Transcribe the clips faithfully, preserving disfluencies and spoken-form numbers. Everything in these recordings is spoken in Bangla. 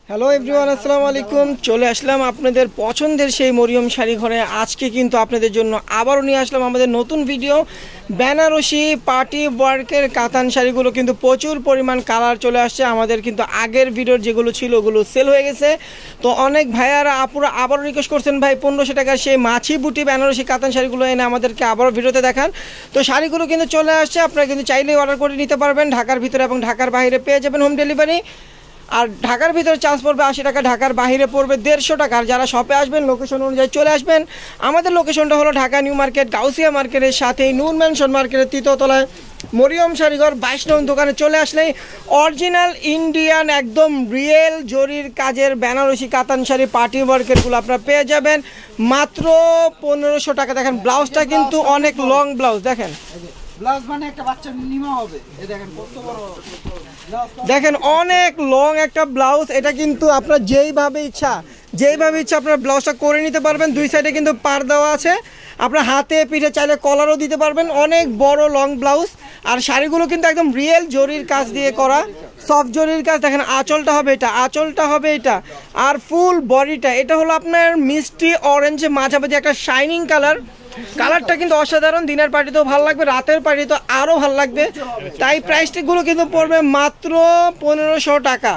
হ্যালো এভরিওয়ান, আসসালামু আলাইকুম। চলে আসলাম আপনাদের পছন্দের সেই মরিয়ম শাড়ি ঘরে। আজকে কিন্তু আপনাদের জন্য আবারও নিয়ে আসলাম আমাদের নতুন ভিডিও। বেনারসি পার্টি ওয়ার্কের কাতান শাড়িগুলো কিন্তু প্রচুর পরিমাণ কালার চলে আসছে। আমাদের কিন্তু আগের ভিডিওর যেগুলো ছিল ওগুলো সেল হয়ে গেছে। তো অনেক ভাইয়ারা আপুরা আবারও রিকোয়েস্ট করছেন, ভাই পনেরোশো টাকার সেই মাছি বুটি বেনারসি কাতান শাড়িগুলো এনে আমাদেরকে আবারও ভিডিওতে দেখান। তো শাড়িগুলো কিন্তু চলে আসছে, আপনারা কিন্তু চাইলেই অর্ডার করে নিতে পারবেন। ঢাকার ভিতরে এবং ঢাকার বাইরে পেয়ে যাবেন হোম ডেলিভারি। আর ঢাকার ভিতরে চার্জ পড়বে আশি টাকা, ঢাকার বাইরে পড়বে দেড়শো টাকা। আর যারা শপে আসবেন লোকেশন অনুযায়ী চলে আসবেন। আমাদের লোকেশনটা হলো ঢাকা নিউ মার্কেট, গাউসিয়া মার্কেটের সাথেই নূর ম্যানশন মার্কেটের তৃতীয়তলায় মরিয়ম শাড়িঘর বাইশ নং দোকানে চলে আসলেই অরিজিনাল ইন্ডিয়ান একদম রিয়েল জরির কাজের বেনারসি কাতান শাড়ি পার্টি ওয়ার্কেরগুলো আপনারা পেয়ে যাবেন মাত্র পনেরোশো টাকা। দেখেন ব্লাউজটা কিন্তু অনেক লং ব্লাউজ, দেখেন ব্লাউজ মানে একটা বাচ্চা নিমা হবে। এই দেখেন কত বড়, দেখেন অনেক লং একটা ব্লাউজ। এটা কিন্তু আপনার যেইভাবে ইচ্ছা যেইভাবে ইচ্ছা আপনার ব্লাউজটা করে নিতে পারবেন। দুই সাইডে কিন্তু পার দেওয়া আছে, আপনার হাতে পিঠে চাইলে কলারও দিতে পারবেন। অনেক বড় লং ব্লাউজ। আর শাড়িগুলো কিন্তু একদম রিয়েল জরির কাজ দিয়ে করা, সফট জরির কাজ। দেখেন আঁচলটা হবে এটা, আঁচলটা হবে এটা, আর ফুল বডিটা এটা হলো আপনার মিষ্টি অরেঞ্জ মাঝামাঝি একটা শাইনিং কালার। কালারটা কিন্তু অসাধারণ। দিনের পার্টিতেও ভালো লাগবে, রাতের পার্টিতেও আরও ভালো লাগবে। তাই প্রাইসটিগুলো কিন্তু পড়বে মাত্র পনেরোশো টাকা।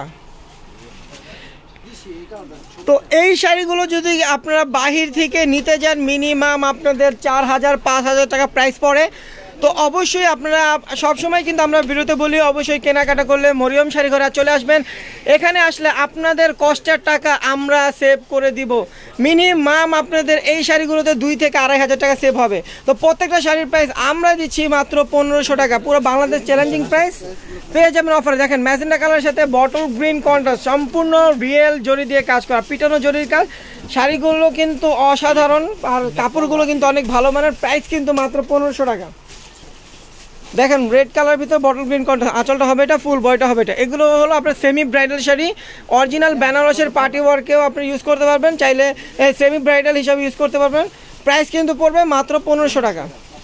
তো এই শাড়িগুলো যদি আপনারা বাহির থেকে নিতে যান মিনিমাম আপনাদের চার হাজার পাঁচ হাজার টাকা প্রাইস পড়ে। তো অবশ্যই আপনারা সবসময় কিন্তু আমরা বিরতে বলি অবশ্যই কেনাকাটা করলে মরিয়ম শাড়ি ঘরে চলে আসবেন। এখানে আসলে আপনাদের কষ্টের টাকা আমরা সেভ করে দিব। মিনিমাম আপনাদের এই শাড়িগুলোতে দুই থেকে আড়াই হাজার টাকা সেভ হবে। তো প্রত্যেকটা শাড়ির প্রাইস আমরা দিচ্ছি মাত্র পনেরোশো টাকা। পুরো বাংলাদেশ চ্যালেঞ্জিং প্রাইস পেয়ে যাবেন অফারে। দেখেন ম্যাজেন্ডা কালারের সাথে বটল গ্রিন কন্ট্রাস্ট, সম্পূর্ণ রিয়েল জরি দিয়ে কাজ করা, পিটানো জরির কাজ। শাড়িগুলো কিন্তু অসাধারণ আর কাপড়গুলো কিন্তু অনেক ভালো মানের। প্রাইস কিন্তু মাত্র পনেরোশো টাকা। দেখেন রেড কালার ভিতরে বটল গ্রিন কন্ট্রাস্ট, আঁচলটা হবে এটা, ফুল বডিটা হবে এটা। এগুলো হলো আপনার সেমি ব্রাইডাল শাড়ি, অরিজিনাল বেনারসের পার্টি ওয়ার্কেও আপনি ইউজ করতে পারবেন, চাইলে সেমি ব্রাইডাল হিসাবে ইউজ করতে পারবেন। প্রাইস কিন্তু পড়বে মাত্র পনেরোশো টাকা।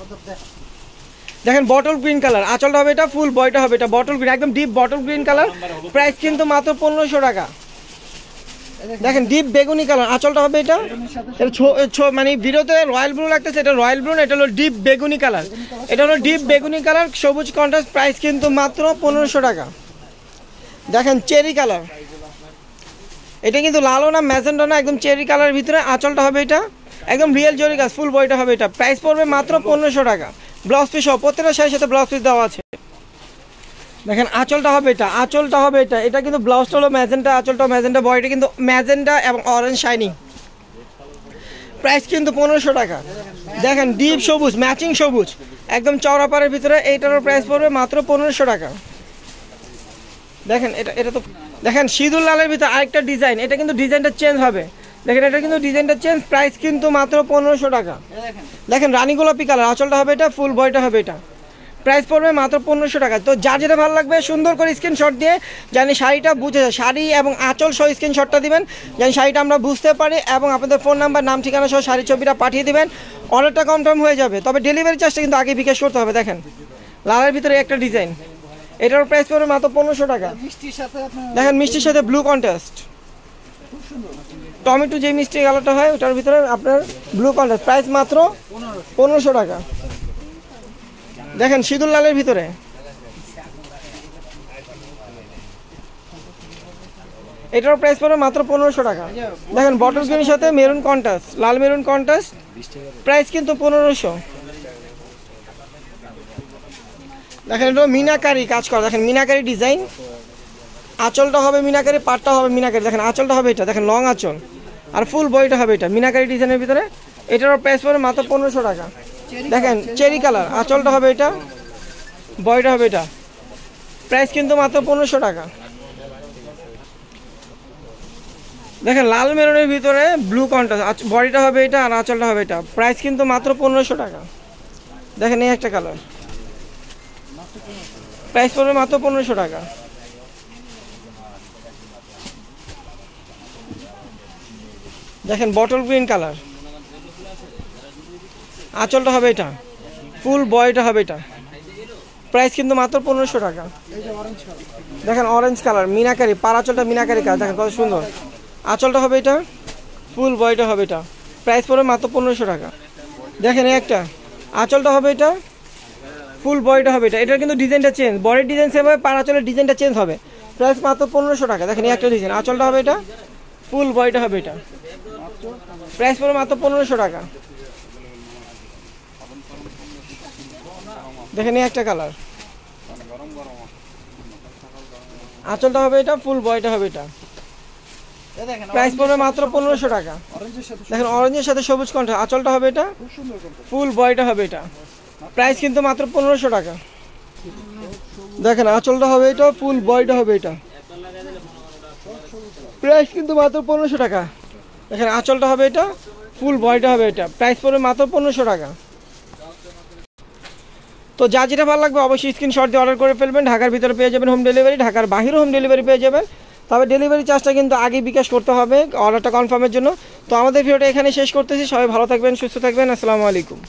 দেখেন বটল গ্রিন কালার, আঁচলটা হবে এটা, ফুল বডিটা হবে এটা, বটল গ্রিন একদম deep bottle green colour. Price কিন্তু মাত্র পনেরোশো টাকা। দেখেন ডিপ বেগুনি কালার, আঁচলটা হবে এটা, মানে ভিডিওতে রয়্যাল ব্লু লাগতেছে, এটা রয়্যাল ব্লু, এটা হলো ডিপ বেগুনি কালার। এটা হলো ডিপ বেগুনি কালার, সবুজ কন্ট্রাস্ট। প্রাইস কিন্তু মাত্র পনেরোশো টাকা। দেখেন চেরি কালার, এটা কিন্তু লালও না ম্যাজেন্ডা না, একদম চেরি কালারের ভিতরে। আঁচলটা হবে এটা, একদম রিয়েল জরি কাজ, ফুল বডিটা হবে এটা। প্রাইস পড়বে মাত্র পনেরোশো টাকা। ব্লাউজ পিস সহ প্রত্যেকটা শাড়ির সাথে ব্লাউজ পিস দেওয়া আছে। দেখেন আঁচলটা হবে এটা, আঁচলটা হবে এটা, এটা কিন্তু ব্লাউজটা হলো ম্যাজেন্টা, আঁচলটা ম্যাজেন্টা, বডিটা কিন্তু ম্যাজেন্টা এবং অরেঞ্জ শাইনিং। প্রাইস কিন্তু পনেরোশো টাকা। দেখেন ডিপ সবুজ, ম্যাচিং সবুজ, একদম চওড়া পাড়ের ভিতরে। এইটারও প্রাইস পড়বে মাত্র পনেরোশো টাকা। দেখেন এটা এটা তো দেখেন সিঁদুর লালের ভিতরে আরেকটা ডিজাইন, এটা কিন্তু ডিজাইনটা চেঞ্জ হবে। দেখেন এটা কিন্তু ডিজাইনটা চেঞ্জ। প্রাইস কিন্তু মাত্র পনেরোশো টাকা। দেখেন রানী গোলাপি কালার, আঁচলটা হবে এটা, ফুল বডিটা হবে এটা। প্রাইস পড়বে মাত্র পনেরোশো টাকা। তো যার যেটা ভালো লাগবে সুন্দর করে স্ক্রিনশট দিয়ে জানি শাড়িটা বুঝে যায়, শাড়ি এবং আঁচল সহ স্ক্রিনশটটা দিবেন, জানি শাড়িটা আমরা বুঝতে পারি, এবং আপনাদের ফোন নাম্বার নাম ঠিকানা সহ শাড়ির ছবিটা পাঠিয়ে দিবেন। অর্ডারটা কনফার্ম হয়ে যাবে, তবে ডেলিভারি চার্জটা কিন্তু আগে বিকাশ করতে হবে। দেখেন লালের ভিতরে একটা ডিজাইন, এটার প্রাইস পড়বে মাত্র পনেরোশো টাকা। দেখেন মিষ্টির সাথে ব্লু কন্ট্রাস্ট, টমেটো যে মিষ্টি কালারটা হয় ওটার ভিতরে আপনার ব্লু কন্ট্রাস্ট। প্রাইস মাত্র পনেরোশো টাকা। দেখেন সিঁদুর লালের ভিতরে, এটার প্রাইস পড়বে মাত্র পনেরোশো টাকা। দেখেন বটল গ্রিনের সাথে মেরুন কন্ট্রাস্ট, লাল মেরুন কন্ট্রাস্ট। প্রাইস কিন্তু পনেরোশো। দেখেন এটা মিনাকারি কাজ করা, দেখেন মিনাকারি ডিজাইন, আঁচলটা হবে মিনাকারি, পাটটা হবে মিনাকারি। দেখেন আঁচলটা হবে এটা, দেখেন লং আঁচল, আর ফুল বডিটা হবে এটা মিনাকারি ডিজাইনের ভিতরে। এটারও প্রাইস পড়বে মাত্র পনেরোশো টাকা। দেখেন চেরি কালার, আঁচলটা হবে এটা, বডিটা হবে এটা। প্রাইস কিন্তু মাত্র পনেরোশো টাকা। দেখেন লাল মেরুনের ভিতরে ব্লু কন্ট্রাস্ট, বডিটা হবে এটা আর আঁচলটা হবে এটা। প্রাইস কিন্তু মাত্র পনেরোশো টাকা। দেখেন এই একটা কালার, প্রাইস পড়বে মাত্র পনেরোশো টাকা। দেখেন বটল গ্রিন কালার, আঁচলটা হবে এটা, ফুল বডিটা হবে এটা। প্রাইস কিন্তু মাত্র পনেরোশো টাকা। দেখেন অরেঞ্জ কালার মিনাকারি, পার আঁচলটা মিনাকারি কাজ, দেখেন কত সুন্দর। আঁচলটা হবে এটা, ফুল বডিটা হবে এটা, প্রাইস পড়বে মাত্র পনেরোশো টাকা। দেখেন এই একটা আঁচলটা হবে এটা, ফুল বডিটা হবে এটা। এটার কিন্তু ডিজাইনটা চেঞ্জ, বডির ডিজাইন সেম হবে, পার আঁচলের ডিজাইনটা চেঞ্জ হবে। প্রাইস মাত্র পনেরোশো টাকা। দেখেন এই একটা ডিজাইন, আঁচলটা হবে এটা, ফুল বডিটা হবে এটা, প্রাইস পড়বে মাত্র পনেরোশো টাকা। দেখেন এই একটা কালার, আঁচলটা হবে এটা, ফুল বডিটা হবে এটা, প্রাইস পড়বে মাত্র পনেরোশো টাকা। দেখেন অরেঞ্জের সাথে সবুজ কন্ট্রাস্ট, আঁচলটা হবে এটা, ফুল বডিটা হবে এটা, প্রাইস কিন্তু মাত্র পনেরোশো টাকা। দেখেন আঁচলটা হবে এটা, ফুল বডিটা হবে এটা, প্রাইস কিন্তু মাত্র পনেরোশো টাকা। দেখেন আঁচলটা হবে এটা, ফুল বডিটা হবে এটা, প্রাইস পড়বে মাত্র পনেরোশো টাকা। তো যা যেটা ভালো লাগবে অবশ্যই স্ক্রিনশট দিয়ে অর্ডার করে ফেলবেন। ঢাকার ভিতরে পেয়ে যাবেন হোম ডেলিভারি, ঢাকার বাইরেও হোম ডেলিভারি পেয়ে যাবেন। তবে ডেলিভারি চার্জটা কিন্তু আগে বিকাশ করতে হবে অর্ডারটা কনফার্মের জন্য। তো আমাদের ভিডিওটা এখানে শেষ করতেছি। সবাই ভালো থাকবেন, সুস্থ থাকবেন, আসসালামু আলাইকুম।